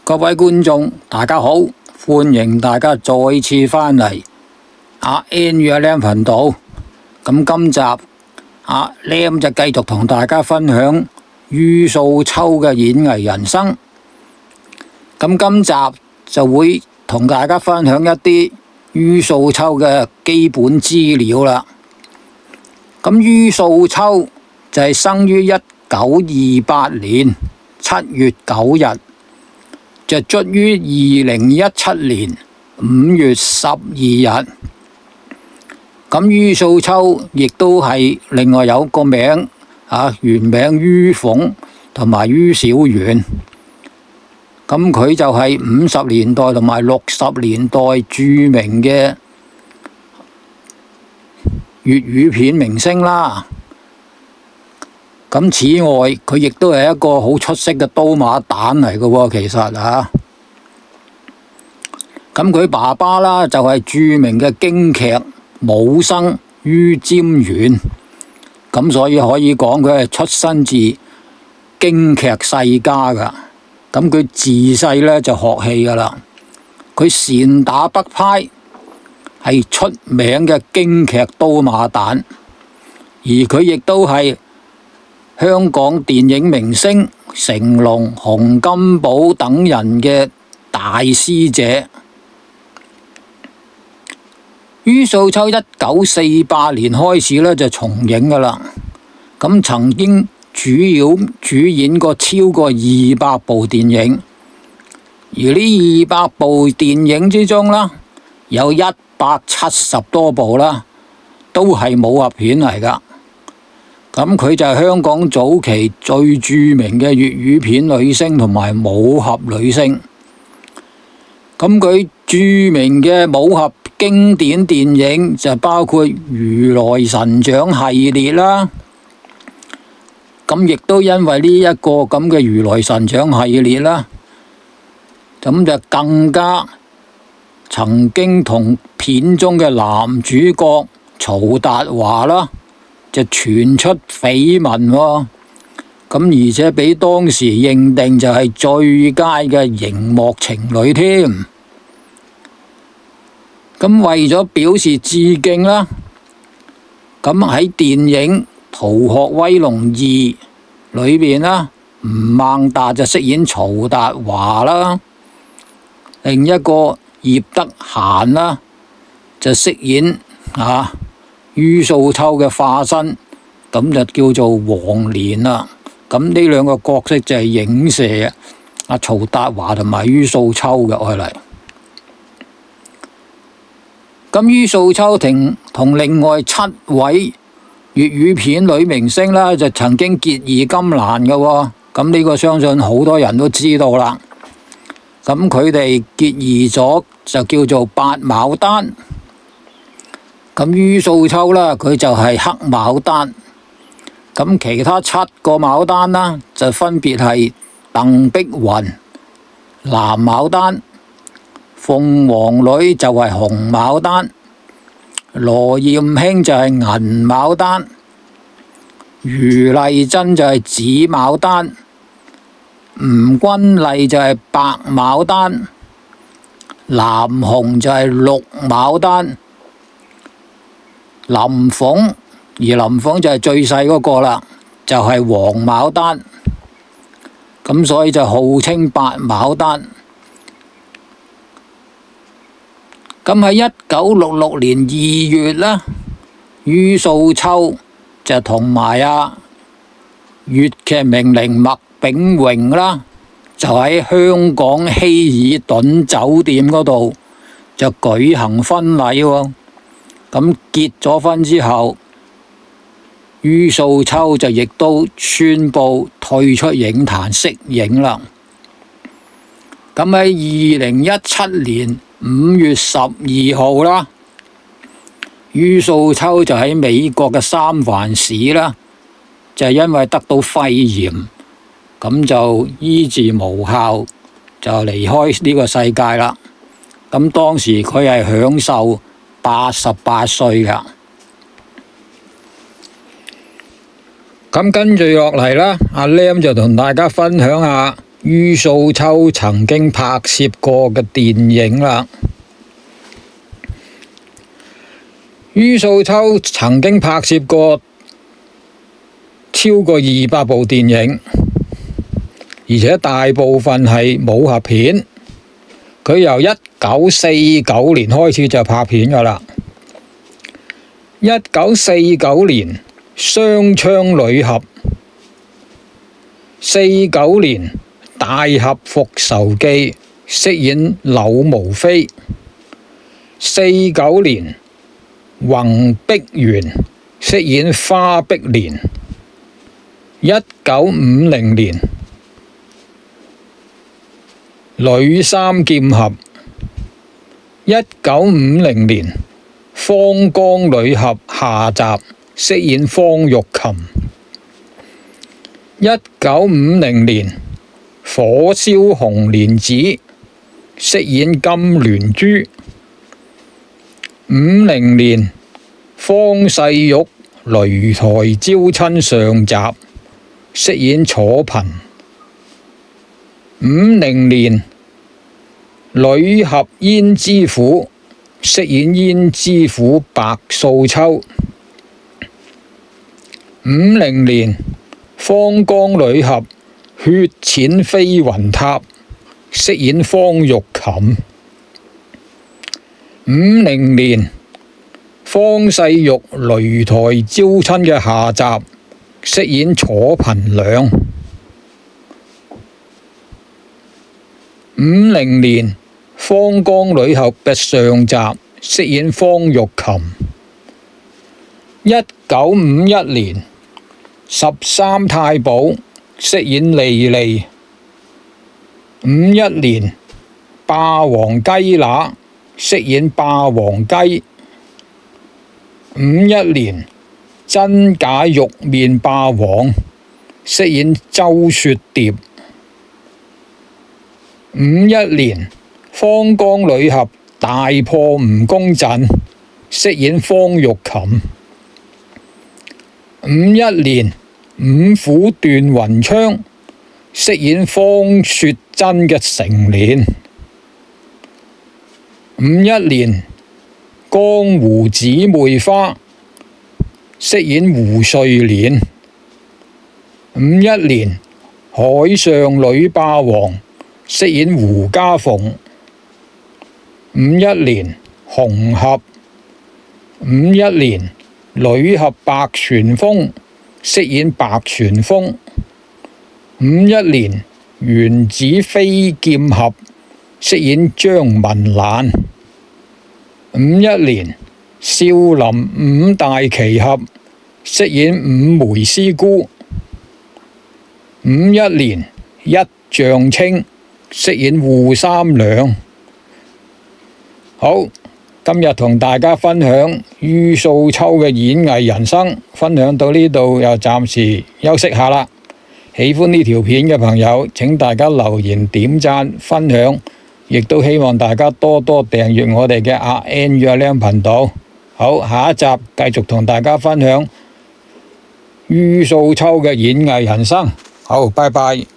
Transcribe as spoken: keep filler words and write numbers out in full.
各位觀眾，大家好，歡迎大家再次返嚟阿 N 與阿 Lam 頻道。咁今集阿 Lam 就繼續同大家分享于素秋嘅演藝人生。咁今集就會同大家分享一啲于素秋嘅基本資料啦。咁于素秋就係生於一九二八年七月九日。就卒於二零一七年五月十二日。咁于素秋亦都係另外有個名啊，原名于鳳同埋于小媛。咁佢就係五十年代同埋六十年代著名嘅粵語片明星啦。咁此外，佢亦都係一個好出色嘅刀馬旦嚟嘅喎，其實嚇。咁佢爸爸啦就係著名嘅京劇武生于占元，咁所以可以講佢係出身自京劇世家噶。咁佢自細咧就學戲噶啦，佢擅打北派，係出名嘅京劇刀馬旦，而佢亦都係香港電影明星成龍、洪金寶等人嘅大師姐。于素秋一九四八年開始咧就從影噶啦，咁曾經主要主演過超過二百部電影，而呢二百部電影之中啦，有一百七十多部啦，都係武俠片嚟噶。咁佢就係香港早期最著名嘅粵語片女星同埋武俠女星。咁佢著名嘅武俠經典電影就包括《如來神掌》系列啦。咁亦都因為呢一個咁嘅《如來神掌》系列啦，咁就更加曾經同片中嘅男主角曹達華啦，就傳出緋聞喎，咁而且俾當時認定就係最佳嘅熒幕情侶添。咁為咗表示致敬啦，咁喺電影《逃學威龍二》裏邊啦，吳孟達就飾演曹達華啦，另一個葉德嫻啦就飾演啊于素秋嘅化身，咁就叫做黃蓮啦。咁呢兩個角色就係影射阿曹達華同埋于素秋嘅愛嚟。咁于素秋同同另外七位粵語片女明星啦，就曾經結義金蘭嘅喎。咁呢個相信好多人都知道啦。咁佢哋結義咗就叫做八牡丹。咁于素秋啦，佢就係黑牡丹。咁其他七個牡丹啦，就分別係鄧碧雲、藍牡丹、鳳凰女就係紅牡丹、羅艷卿就係銀牡丹、余麗珍就係紫牡丹、吳君麗就係白牡丹、藍紅就係綠牡丹。林鳳，而林鳳就係最細嗰個啦，就係黃牡丹，咁所以就號稱八牡丹。咁喺一九六六年二月啦，于素秋就同埋啊粵劇名伶麥炳榮啦，就喺香港希爾頓酒店嗰度就舉行婚禮喎。咁結咗婚之後，于素秋就亦都宣布退出影壇息影啦。咁喺二零一七年五月十二號啦，于素秋就喺美國嘅三藩市啦，就係因為得到肺炎，咁就醫治無效，就離開呢個世界啦。咁當時佢係享受八十八歲噶。咁跟住落嚟啦，阿 Lam 就同大家分享下于素秋曾經拍攝過嘅電影啦。于素秋曾經拍攝過超過二百部電影，而且大部分係武俠片。佢由一九四九年開始就拍片噶啦。一九四九年雙槍女俠，四九年大俠復仇記飾演柳無非，四九年宏碧園飾演花碧蓮，一九五零年女三劍俠，一九五零年方剛女俠下集飾演方玉琴，一九五零年火燒紅蓮子飾演金鑾珠，五零年方世玉擂台招親上集飾演楚貧，五零年女俠胭脂虎飾演胭脂虎白素秋，五零年方剛女俠血濺飛雲塔飾演方玉琴，五零年方世玉擂台招親嘅下集飾演楚貧娘，五零年方剛女俠嘅上集飾演方玉琴，一九五一年十三太保飾演莉莉，五一年霸王雞乸飾演霸王雞，五一年真假玉面霸王飾演周雪蝶，五一年方剛女俠大破蜈蚣陣飾演方玉琴，五一年五虎斷雲槍飾演方雪珍嘅成年，五一年江湖姊妹花飾演胡瑞蓮，五一年海上女霸王飾演胡家鳳，五一年紅俠，五一年女俠白旋風飾演白旋風，五一年原子飛劍俠飾演張文蘭，五一年少林五大奇俠飾演五梅師姑，五一年一丈青飾演扈三娘。好，今日同大家分享于素秋嘅演藝人生，分享到呢度又暫時休息下啦。喜歡呢條片嘅朋友，請大家留言、點讚、分享，亦都希望大家多多訂閱我哋嘅阿 N 與阿 Lam 頻道。好，下一集繼續同大家分享于素秋嘅演藝人生。好，拜拜。